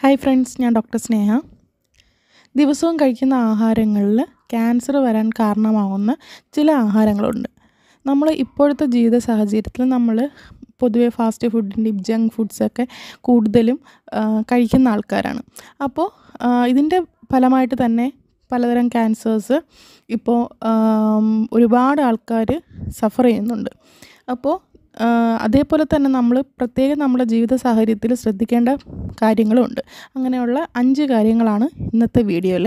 Hi friends, ഞാൻ doctor Sneha. ദിവസവും കഴിക്കുന്ന ആഹാരങ്ങളിൽ ക്യാൻസർ വരാൻ കാരണമാകുന്ന ചില ആഹാരങ്ങളുണ്ട്. നമ്മൾ ഇപ്പോഴത്തെ ജീവിത സാഹചര്യത്തിൽ നമ്മൾ പൊതുവെ ഫാസ്റ്റ് ഫുഡിൻ്റെയും ജങ്ക് ഫുഡ്സൊക്കെ കൂടുതലും കഴിക്കുന്ന ആൾക്കാരാണ്. അപ്പോൾ ഇതിൻ്റെ ഫലമായിട്ട് തന്നെ പലതരം ക്യാൻസേഴ്സ് ഇപ്പോൾ ഒരുപാട് ആൾക്കാർ സഫർ ചെയ്യുന്നുണ്ട്. അപ്പോൾ അതേപോലെ തന്നെ നമ്മൾ പ്രത്യേകം നമ്മുടെ ജീവിത സാഹചര്യത്തിൽ ശ്രദ്ധിക്കേണ്ട കാര്യങ്ങളുമുണ്ട്. അങ്ങനെയുള്ള 5 കാര്യങ്ങളാണ് ഇന്നത്തെ വീഡിയോയിൽ.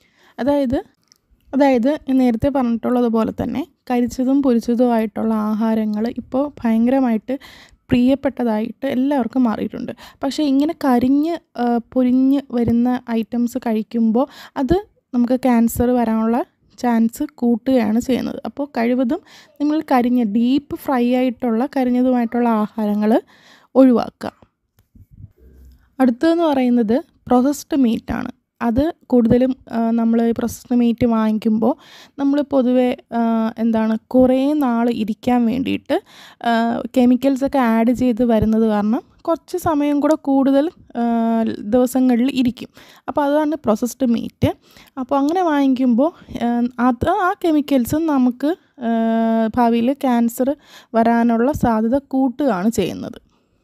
അതായത് നേരത്തെ പറഞ്ഞിട്ടുള്ളതുപോലെ തന്നെ കരിച്ചതും പൊരിച്ചതുമായിട്ടുള്ള ആഹാരങ്ങൾ ഇപ്പോൾ ഭയങ്കരമായിട്ട് പ്രിയപ്പെട്ടതായിട്ട് എല്ലാവർക്കും മാറിയിട്ടുണ്ട്. പക്ഷേ ഇങ്ങനെ പൊരിഞ്ഞ് വരുന്ന ഐറ്റംസ് കഴിക്കുമ്പോൾ അത് നമുക്ക് ക്യാൻസർ വരാനുള്ള ചാൻസ് കൂട്ടുകയാണ് ചെയ്യുന്നത്. അപ്പോൾ കഴിവതും നിങ്ങൾ ഡീപ്പ് ഫ്രൈ ആയിട്ടുള്ള കരിഞ്ഞതുമായിട്ടുള്ള ആഹാരങ്ങൾ ഒഴിവാക്കുക. അടുത്തതെന്ന് പറയുന്നത് പ്രോസസ്ഡ് മീറ്റാണ്. അത് കൂടുതലും നമ്മൾ പ്രോസസ്ഡ് മീറ്റ് വാങ്ങിക്കുമ്പോൾ നമ്മൾ പൊതുവെ കുറേ നാൾ ഇരിക്കാൻ വേണ്ടിയിട്ട് കെമിക്കൽസൊക്കെ ആഡ് ചെയ്ത് വരുന്നത് കാരണം കുറച്ച് സമയം കൂടെ കൂടുതൽ ദിവസങ്ങളിൽ ഇരിക്കും. അപ്പോൾ അതാണ് പ്രോസസ്ഡ് മീറ്റ്. അപ്പോൾ അങ്ങനെ വാങ്ങിക്കുമ്പോൾ ആ കെമിക്കൽസ് നമുക്ക് ഭാവിയിൽ ക്യാൻസർ വരാനുള്ള സാധ്യത കൂട്ടുകയാണ് ചെയ്യുന്നത്.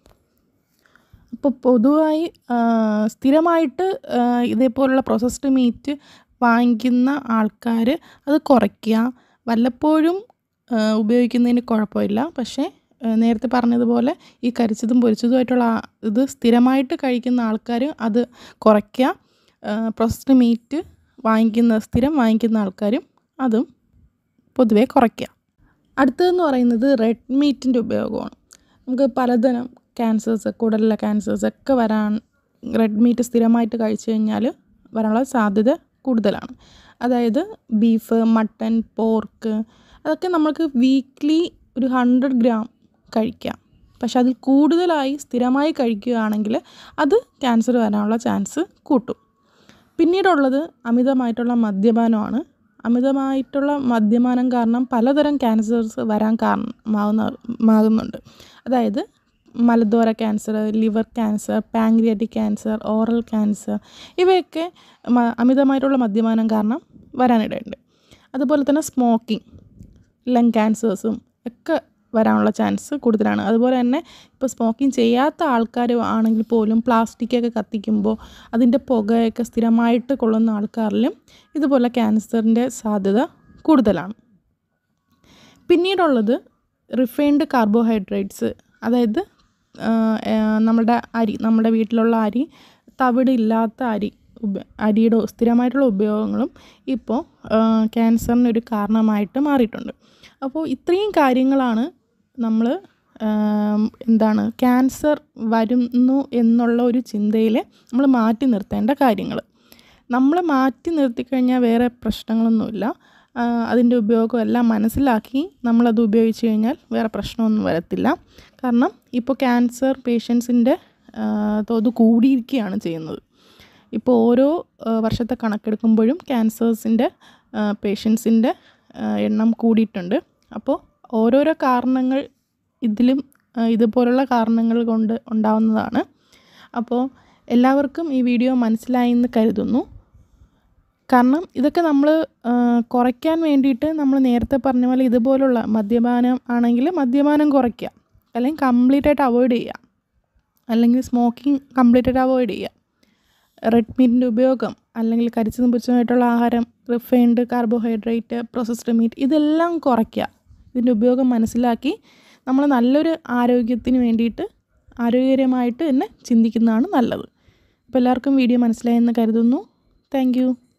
ഇപ്പോൾ പൊതുവായി സ്ഥിരമായിട്ട് ഇതേപോലുള്ള പ്രോസസ്ഡ് മീറ്റ് വാങ്ങിക്കുന്ന ആൾക്കാർ അത് കുറയ്ക്കുക. വല്ലപ്പോഴും ഉപയോഗിക്കുന്നതിന് കുഴപ്പമില്ല. പക്ഷേ നേരത്തെ പറഞ്ഞതുപോലെ ഈ കരിച്ചതും പൊരിച്ചതുമായിട്ടുള്ള ഇത് സ്ഥിരമായിട്ട് കഴിക്കുന്ന ആൾക്കാർ അത് കുറയ്ക്കുക. പ്രോസസ്ഡ് മീറ്റ് സ്ഥിരം വാങ്ങിക്കുന്ന ആൾക്കാരും അതും പൊതുവേ കുറയ്ക്കുക. അടുത്തതെന്ന് പറയുന്നത് റെഡ് മീറ്റിൻ്റെ ഉപയോഗമാണ്. നമുക്ക് പലതരം ക്യാൻസേഴ്സ്, കുടലിലെ ക്യാൻസേഴ്സൊക്കെ വരാൻ റെഡ് മീറ്റ് സ്ഥിരമായിട്ട് കഴിച്ചു കഴിഞ്ഞാൽ വരാനുള്ള സാധ്യത കൂടുതലാണ്. അതായത് ബീഫ്, മട്ടൻ, പോർക്ക് അതൊക്കെ നമുക്ക് വീക്ക്ലി ഒരു 100 ഗ്രാം കഴിക്കാം. പക്ഷെ അതിൽ കൂടുതലായി സ്ഥിരമായി കഴിക്കുകയാണെങ്കിൽ അത് ക്യാൻസർ വരാനുള്ള ചാൻസ് കൂട്ടും. പിന്നീടുള്ളത് അമിതമായിട്ടുള്ള മദ്യപാനമാണ്. അമിതമായിട്ടുള്ള മദ്യപാനം കാരണം പലതരം ക്യാൻസേഴ്സ് വരാൻ കാരണമാകുന്നുണ്ട്. അതായത് മലദ്വാര cancer, liver cancer, pancreatic cancer, oral cancer ഇവയൊക്കെ അമിതമായിട്ടുള്ള മദ്യപാനം കാരണം വരാനിടയുണ്ട്. അതുപോലെ തന്നെ സ്മോക്കിംഗ്, ലങ് ക്യാൻസേഴ്സും ഒക്കെ വരാനുള്ള ചാൻസ് കൂടുതലാണ്. അതുപോലെ തന്നെ ഇപ്പോൾ സ്മോക്കിംഗ് ചെയ്യാത്ത ആൾക്കാർ ആണെങ്കിൽ പോലും പ്ലാസ്റ്റിക്കൊക്കെ കത്തിക്കുമ്പോൾ അതിൻ്റെ പുകയൊക്കെ സ്ഥിരമായിട്ട് കൊള്ളുന്ന ആൾക്കാരിലും ഇതുപോലെ ക്യാൻസറിൻ്റെ സാധ്യത കൂടുതലാണ്. പിന്നീടുള്ളത് റിഫൈൻഡ് കാർബോഹൈഡ്രേറ്റ്സ്. അതായത് നമ്മുടെ വീട്ടിലുള്ള അരി, തവിടില്ലാത്ത അരിയുടെ സ്ഥിരമായിട്ടുള്ള ഉപയോഗങ്ങളും ഇപ്പോൾ ക്യാൻസറിനൊരു കാരണമായിട്ട് മാറിയിട്ടുണ്ട്. അപ്പോൾ ഇത്രയും കാര്യങ്ങളാണ് നമ്മൾ ക്യാൻസർ വരുന്നു എന്നുള്ള ഒരു ചിന്തയിൽ നമ്മൾ മാറ്റി നിർത്തേണ്ട കാര്യങ്ങൾ. നമ്മൾ മാറ്റി നിർത്തിക്കഴിഞ്ഞാൽ വേറെ പ്രശ്നങ്ങളൊന്നുമില്ല. അതിൻ്റെ ഉപയോഗം എല്ലാം മനസ്സിലാക്കി നമ്മളത് ഉപയോഗിച്ച് കഴിഞ്ഞാൽ വേറെ പ്രശ്നമൊന്നും വരത്തില്ല. കാരണം ഇപ്പോൾ ക്യാൻസർ പേഷ്യൻസിൻ്റെ തോത് കൂടിയിരിക്കുകയാണ് ചെയ്യുന്നത്. ഇപ്പോൾ ഓരോ വർഷത്തെ കണക്കെടുക്കുമ്പോഴും ക്യാൻസേഴ്സിൻ്റെ പേഷ്യൻസിൻ്റെ എണ്ണം കൂടിയിട്ടുണ്ട്. അപ്പോൾ ഓരോരോ കാരണങ്ങൾ ഇതുപോലുള്ള കാരണങ്ങൾ കൊണ്ട് ഉണ്ടാവുന്നതാണ്. അപ്പോൾ എല്ലാവർക്കും ഈ വീഡിയോ മനസ്സിലായി എന്ന് കരുതുന്നു. കാരണം ഇതൊക്കെ നമ്മൾ കുറയ്ക്കാൻ വേണ്ടിയിട്ട് നമ്മൾ നേരത്തെ പറഞ്ഞ പോലെ ഇതുപോലുള്ള മദ്യപാനം ആണെങ്കിൽ മദ്യപാനം കുറയ്ക്കുക, അല്ലെങ്കിൽ കംപ്ലീറ്റായിട്ട് അവോയ്ഡ് ചെയ്യുക, അല്ലെങ്കിൽ സ്മോക്കിംഗ് കംപ്ലീറ്റായിട്ട് അവോയ്ഡ് ചെയ്യുക. റെഡ് മീറ്റിൻ്റെ ഉപയോഗം, അല്ലെങ്കിൽ കരിച്ചതും പൊരിച്ചതുമായിട്ടുള്ള ആഹാരം, റിഫൈൻഡ് കാർബോഹൈഡ്രേറ്റ്, പ്രോസസ്ഡ് മീറ്റ് ഇതെല്ലാം കുറയ്ക്കുക. ഇതിൻ്റെ ഉപയോഗം മനസ്സിലാക്കി നമ്മൾ നല്ലൊരു ആരോഗ്യത്തിന് വേണ്ടിയിട്ട് ആരോഗ്യകരമായിട്ട് തന്നെ ചിന്തിക്കുന്നതാണ് നല്ലത്. അപ്പോൾ എല്ലാവർക്കും വീഡിയോ മനസ്സിലായെന്ന് കരുതുന്നു. Thank U.